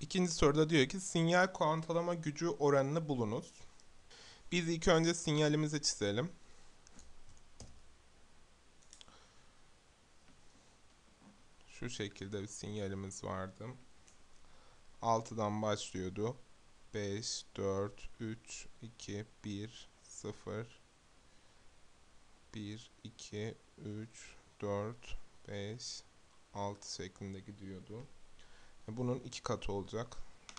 İkinci soruda diyor ki sinyal kuantalama gücü oranını bulunuz. Biz ilk önce sinyalimizi çizelim. Şu şekilde bir sinyalimiz vardı. 6'dan başlıyordu. 5, 4, 3, 2, 1, 0, 1, 2, 3, 4, 5, 6 şeklinde gidiyordu. Bunun 2 katı olacak.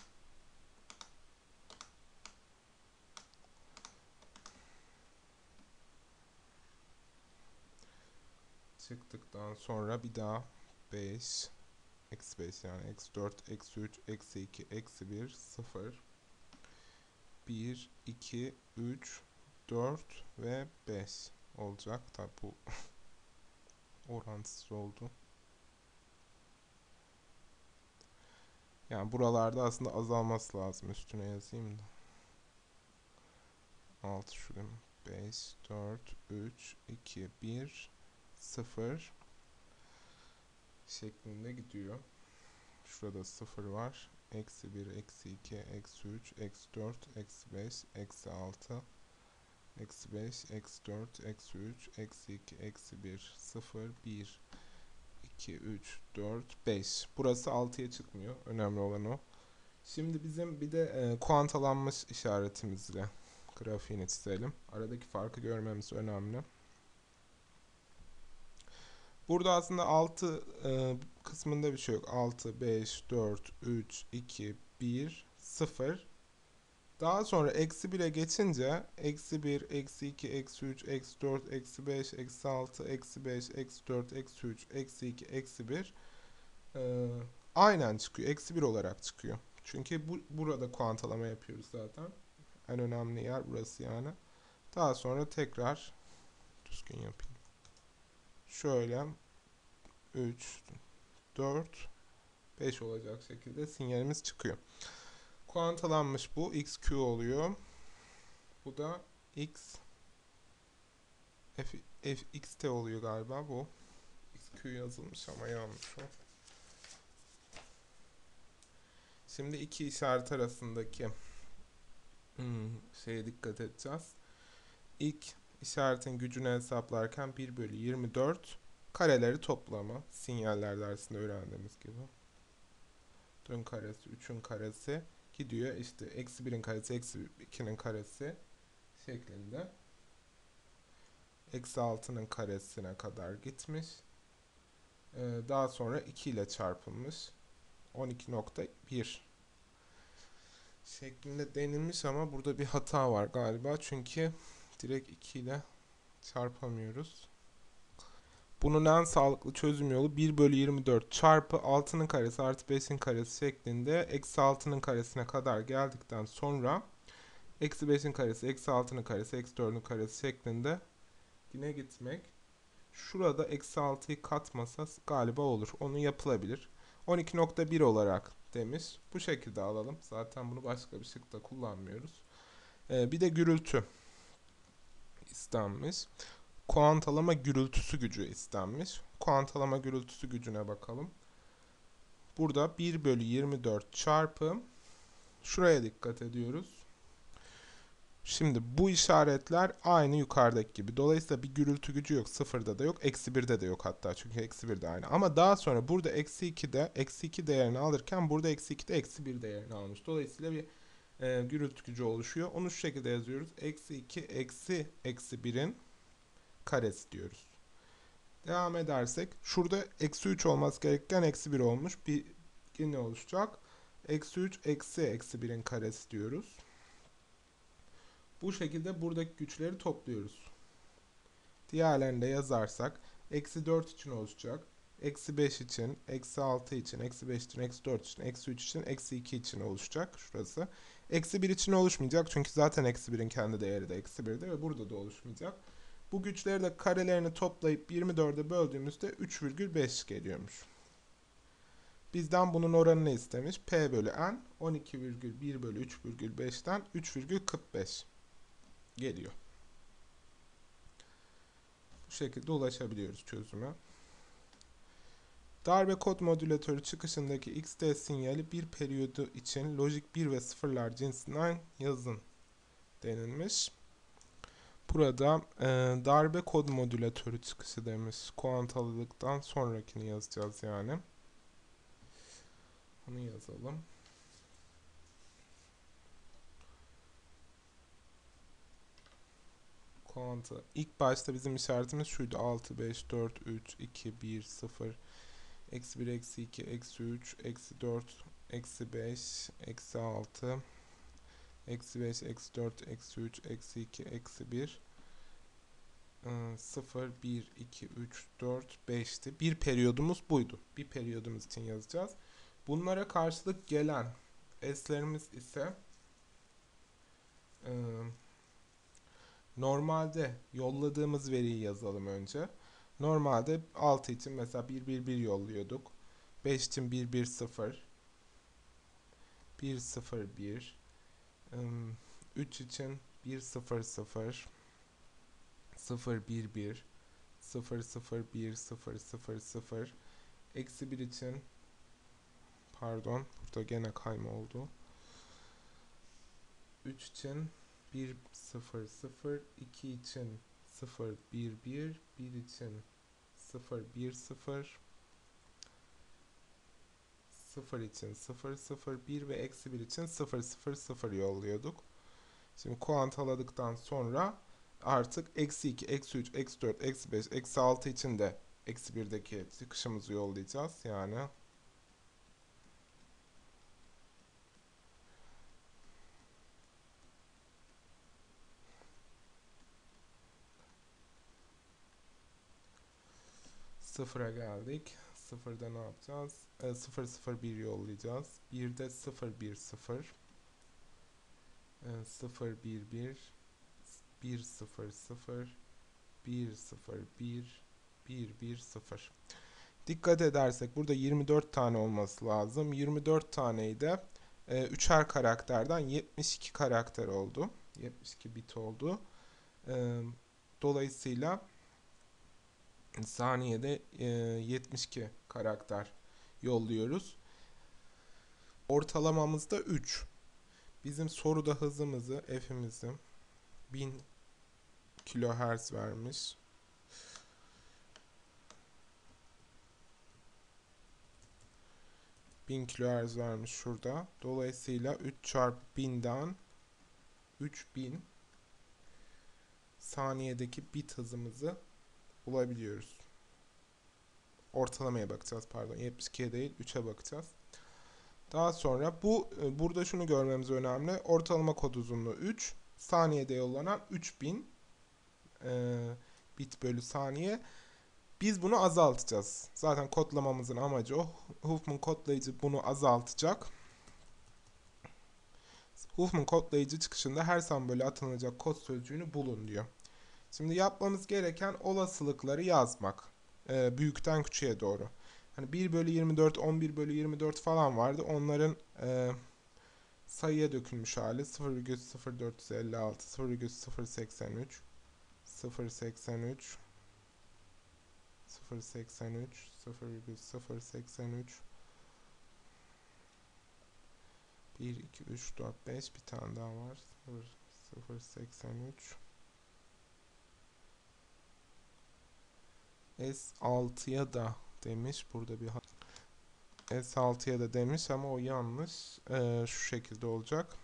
Çıktıktan sonra bir daha 5, eksi 5 yani eksi 4, eksi 3, eksi 2, eksi 1, 0, 1, 2, 3, 4 ve 5 olacak. Tabi bu orantısız oldu. Yani buralarda aslında azalması lazım. Üstüne yazayım da. 6 şuraya. 5, 4, 3, 2, 1, 0 şeklinde gidiyor. Şurada 0 var. Eksi 1, eksi 2, eksi 3, eksi 4, eksi 5, eksi 6, eksi 5, eksi 4, eksi 3, eksi 2, eksi 1, 0, 1, 2, 3, 4, 5. Burası 6'ya çıkmıyor. Önemli olan o. Şimdi bizim bir de kuantalanmış işaretimizle grafiğini çizelim. Aradaki farkı görmemiz önemli. Burada aslında 6 kısmında bir şey yok. 6, 5, 4, 3, 2, 1, 0. Daha sonra eksi 1'e geçince eksi 1, eksi 2, eksi 3, eksi 4, eksi 5, eksi 6, eksi 5, eksi 4, eksi 3, eksi 2, eksi 1 aynen çıkıyor. Eksi 1 olarak çıkıyor. Çünkü burada kuantalama yapıyoruz zaten. En önemli yer burası yani. Daha sonra tekrar düzgün yapayım. Şöyle 3, 4, 5 olacak şekilde sinyalimiz çıkıyor. Kuantalanmış bu. XQ oluyor. Bu da XT oluyor galiba bu. XQ yazılmış ama yanlış o. Şimdi iki işaret arasındaki şeye dikkat edeceğiz. İlk işaretin gücünü hesaplarken 1 bölü 24 kareleri toplamı. Sinyaller dersinde öğrendiğimiz gibi. 4'ün karesi, 3'ün karesi gidiyor. İşte eksi 1'in karesi, eksi 2'nin karesi şeklinde. Eksi 6'nın karesine kadar gitmiş. Daha sonra 2 ile çarpılmış. 12,1 şeklinde denilmiş ama burada bir hata var galiba. Çünkü direkt 2 ile çarpamıyoruz. Bunun en sağlıklı çözüm yolu 1 bölü 24 çarpı 6'nın karesi artı 5'in karesi şeklinde eksi 6'nın karesine kadar geldikten sonra eksi 5'in karesi, eksi 6'nın karesi, eksi 4'ün karesi şeklinde yine gitmek. Şurada eksi 6'yı katmasa galiba olur. Onu yapılabilir. 12,1 olarak demiş. Bu şekilde alalım. Zaten bunu başka bir şıkta kullanmıyoruz. Bir de gürültü istenmiş. Kuantalama gürültüsü gücü istenmiş. Kuantalama gürültüsü gücüne bakalım. Burada 1 bölü 24 çarpı şuraya dikkat ediyoruz. Şimdi bu işaretler aynı yukarıdaki gibi. Dolayısıyla bir gürültü gücü yok. Sıfırda da yok. Eksi 1'de de yok hatta. Çünkü eksi 1 de aynı. Ama daha sonra burada eksi 2'de eksi 2 değerini alırken burada eksi 2'de eksi 1 değerini almış. Dolayısıyla bir gürültü gücü oluşuyor. Onu şu şekilde yazıyoruz. Eksi 2 eksi 1'in karesi diyoruz. Devam edersek şurada eksi 3 olması gerekirken eksi 1 olmuş. Bir ne oluşacak? Eksi 3 eksi 1'in karesi diyoruz. Bu şekilde buradaki güçleri topluyoruz. Diğerlerini de yazarsak eksi 4 için oluşacak. Eksi 5 için, eksi 6 için, eksi 5 için, eksi 4 için, eksi 3 için, eksi 2 için oluşacak şurası. Eksi 1 için oluşmayacak çünkü zaten eksi 1'in kendi değeri de eksi 1'de ve burada da oluşmayacak. Bu güçleri de karelerini toplayıp 24'e böldüğümüzde 3,5 geliyormuş. Bizden bunun oranını istemiş. P bölü N 12,1 bölü 3,5'ten 3,45 geliyor. Bu şekilde ulaşabiliyoruz çözüme. Darbe kod modülatörü çıkışındaki XT sinyali bir periyodu için lojik 1 ve 0'lar cinsinden yazın denilmiş. Burada darbe kod modülatörü çıkışı demiş. Kuantalılıktan sonrakini yazacağız yani. Onu yazalım. Kuanta. İlk başta bizim işaretimiz şuydu. 6, 5, 4, 3, 2, 1, 0, eksi 1, eksi 2, eksi 3, eksi 4, eksi 5, eksi 6, eksi 5, eksi 4, eksi 3, eksi 2, eksi 1, 0, 1, 2, 3, 4, 5'ti. Bir periyodumuz buydu. Bir periyodumuz için yazacağız. Bunlara karşılık gelen s'lerimiz ise normalde yolladığımız veriyi yazalım önce. Normalde 6 için mesela 1, 1, 1 yolluyorduk. 5 için 1, 1, 0, 1, 0, 1, 3 için 1, 0, 0, 0, 1, 1, 0, 0, 1, 0, 0, 0, eksi 1 için, pardon burada gene kayma oldu. 3 için 1, 0, 0, 2 için 0, 1, 1, 1 için 0, 1, 0, 0 için 0, 0, 1 ve eksi 1 için 0, 0, 0 yolluyorduk. Şimdi kuantaladıktan sonra artık eksi 2, eksi 3, eksi 4, eksi 5, eksi 6 için de eksi 1'deki çıkışımızı yollayacağız. Yani sıfıra geldik. Sıfırda ne yapacağız? 0, 0, 1 yollayacağız. 1'de 0, 1, 0, 0, 1, 1, 1, 0, 0, 1, 0, 1, 1, 1, 0. Dikkat edersek burada 24 tane olması lazım. 24 taneyi de üçer karakterden 72 karakter oldu. 72 bit oldu. Dolayısıyla saniyede 72 karakter yolluyoruz. Ortalamamız da 3. Bizim soruda hızımızı, f'imizi 1000 kHz vermiş. 1000 kHz vermiş şurada. Dolayısıyla 3 çarpı 1000'den 3000 saniyedeki bit hızımızı bulabiliyoruz. Ortalamaya bakacağız, pardon. 72'ye değil 3'e bakacağız. Daha sonra burada şunu görmemiz önemli. Ortalama kod uzunluğu 3. Saniyede yollanan 3000 bit bölü saniye. Biz bunu azaltacağız. Zaten kodlamamızın amacı o. Huffman kodlayıcı bunu azaltacak. Huffman kodlayıcı çıkışında her sembole atılacak kod sözcüğünü bulun diyor. Şimdi yapmamız gereken olasılıkları yazmak. Büyükten küçüğe doğru. Hani 1 bölü 24, 11 bölü 24 falan vardı. Onların sayıya dökülmüş hali 0,0456, 0,083, 0,83, 0,83, 0,083, 1, 2, 3, 4, 5 bir tane daha var. 0,083. S6'ya da demiş. Burada bir S6'ya da demiş ama o yanlış. Şu şekilde olacak.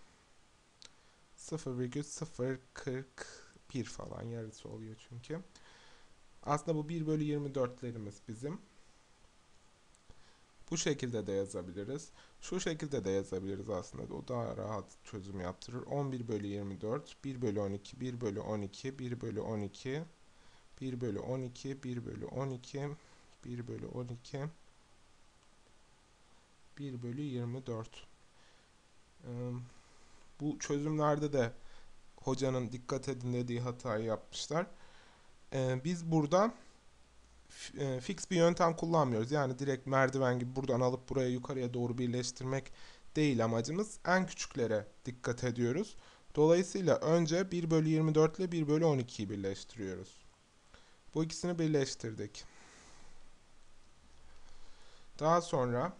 0,041 falan, yarısı oluyor çünkü. Aslında bu 1 bölü 24'lerimiz bizim. Bu şekilde de yazabiliriz. Şu şekilde de yazabiliriz aslında. O daha rahat çözüm yaptırır. 11 bölü 24, 1 bölü 12, 1 bölü 12, 1 bölü 12, 1 bölü 12, 1 bölü 12, 1 bölü 12, 1 bölü 24. Bu çözümlerde de hocanın dikkat edin dediği hatayı yapmışlar. Biz burada fix bir yöntem kullanmıyoruz. Yani direkt merdiven gibi buradan alıp buraya yukarıya doğru birleştirmek değil amacımız. En küçüklere dikkat ediyoruz. Dolayısıyla önce 1 bölü 24 ile 1 bölü 12'yi birleştiriyoruz. Bu ikisini birleştirdik. Daha sonra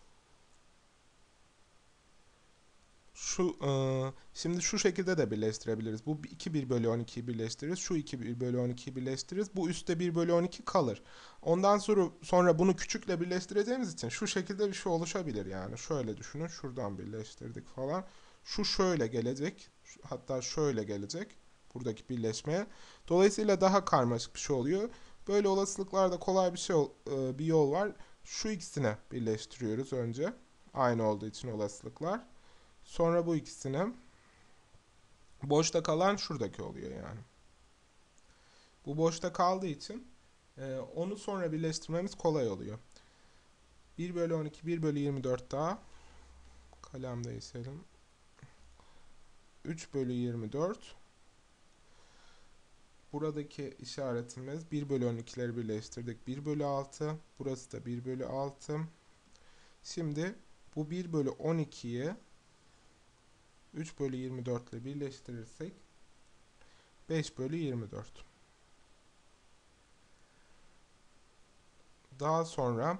şimdi şu şekilde de birleştirebiliriz. Bu 2 1 bölü 12'yi birleştiririz. Şu 2 1 bölü 12'yi birleştiririz. Bu üstte 1 bölü 12 kalır. Ondan sonra bunu küçükle birleştireceğimiz için şu şekilde bir şey oluşabilir yani. Şöyle düşünün. Şuradan birleştirdik falan. Şu şöyle gelecek. Hatta şöyle gelecek. Buradaki birleşmeye. Dolayısıyla daha karmaşık bir şey oluyor. Böyle olasılıklarda kolay bir yol var. Şu ikisini birleştiriyoruz önce. Aynı olduğu için olasılıklar. Sonra bu ikisini, boşta kalan şuradaki oluyor yani. Bu boşta kaldığı için onu sonra birleştirmemiz kolay oluyor. 1 bölü 12, 1 bölü 24 daha. Kalem değişelim. 3 bölü 24. Buradaki işaretimiz 1 bölü 12'leri birleştirdik. 1 bölü 6. Burası da 1 bölü 6. Şimdi bu 1 bölü 12'yi 3 bölü 24 ile birleştirirsek 5 bölü 24. Daha sonra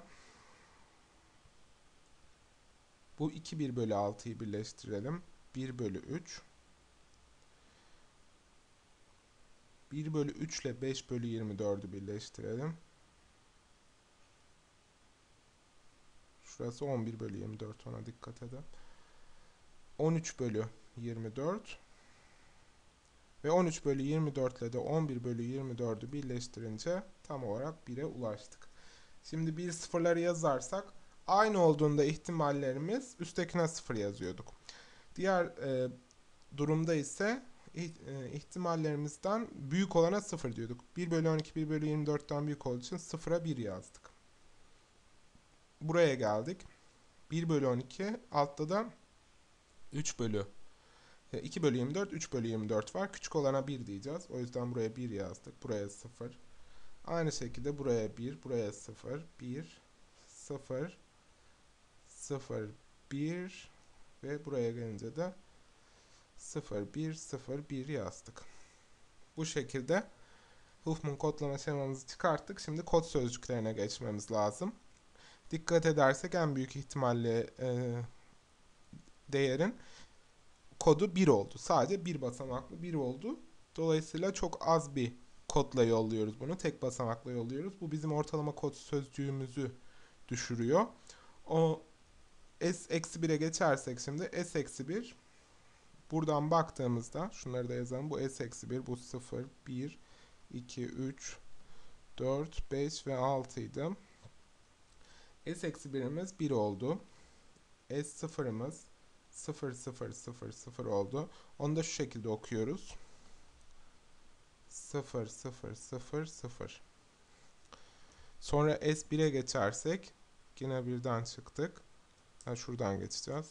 bu 2 1 bölü 6'yı birleştirelim. 1 bölü 3. 1 bölü 3 ile 5 bölü 24'ü birleştirelim. Şurası 11 bölü 24, ona dikkat edin. 13 bölü 24. Ve 13 bölü 24 ile de 11 bölü 24'ü birleştirince tam olarak 1'e ulaştık. Şimdi bir sıfırları yazarsak aynı olduğunda ihtimallerimiz üsttekine 0 yazıyorduk. Diğer durumda ise ihtimallerimizden büyük olana 0 diyorduk. 1 bölü 12 1 bölü 24'ten büyük olduğu için 0'a 1 yazdık. Buraya geldik. 1 bölü 12 altta da 3 bölü 2 bölü 24 3 bölü 24 var. Küçük olana 1 diyeceğiz. O yüzden buraya 1 yazdık. Buraya 0. Aynı şekilde buraya 1, buraya 0, 1, 0, 0, 1 ve buraya gelince de 0, 1, 0, 1 yazdık. Bu şekilde Huffman kodlama şemamızı çıkarttık. Şimdi kod sözcüklerine geçmemiz lazım. Dikkat edersek en büyük ihtimalle değerin kodu 1 oldu. Sadece bir basamaklı 1 oldu. Dolayısıyla çok az bir kodla yolluyoruz bunu. Tek basamakla yolluyoruz. Bu bizim ortalama kod sözcüğümüzü düşürüyor. O s-1'e geçersek şimdi s-1 buradan baktığımızda şunları da yazalım. Bu s-1, bu 0, 1, 2, 3, 4, 5 ve 6 idi. S-1'imiz 1 oldu. S0'ımız 0, 0, 0, 0 oldu. Onu da şu şekilde okuyoruz. 0, 0, 0, 0. Sonra S1'e geçersek yine birden çıktık. Şuradan geçeceğiz.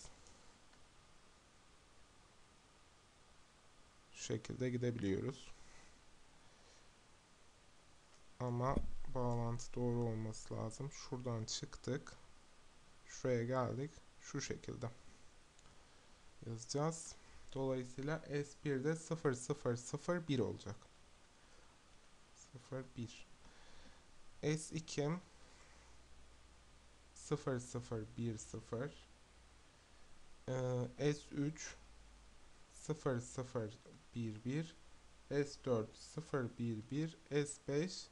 Şu şekilde gidebiliyoruz. Ama bağlantı doğru olması lazım. Şuradan çıktık. Şuraya geldik. Şu şekilde yazacağız. Dolayısıyla S1'de 0, 0, 0, 1 olacak. 0, 1. S2 0, 0, 1, 0. S3 0, 0, 1, 1. S4 0, 1, 1. S5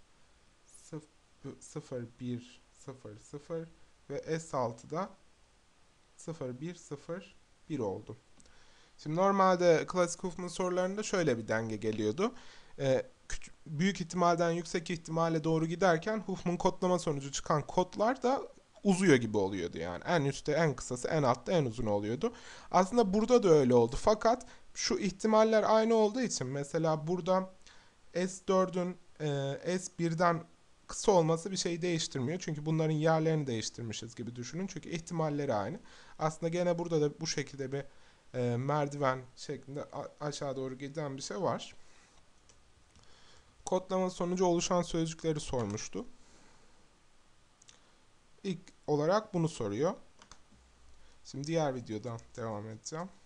0, 1, 0, 0. Ve S6'da 0, 1, 0, 1 oldu. Şimdi normalde klasik Huffman sorularında şöyle bir denge geliyordu. Büyük ihtimalden yüksek ihtimale doğru giderken Huffman kodlama sonucu çıkan kodlar da uzuyor gibi oluyordu yani. En üstte en kısası, en altta en uzun oluyordu. Aslında burada da öyle oldu. Fakat şu ihtimaller aynı olduğu için mesela burada S4'ün S1'den kısa olması bir şey değiştirmiyor. Çünkü bunların yerlerini değiştirmişiz gibi düşünün. Çünkü ihtimalleri aynı. Aslında gene burada da bu şekilde bir merdiven şeklinde aşağı doğru giden bir şey var. Kodlama sonucu oluşan sözcükleri sormuştu. İlk olarak bunu soruyor. Şimdi diğer videodan devam edeceğim.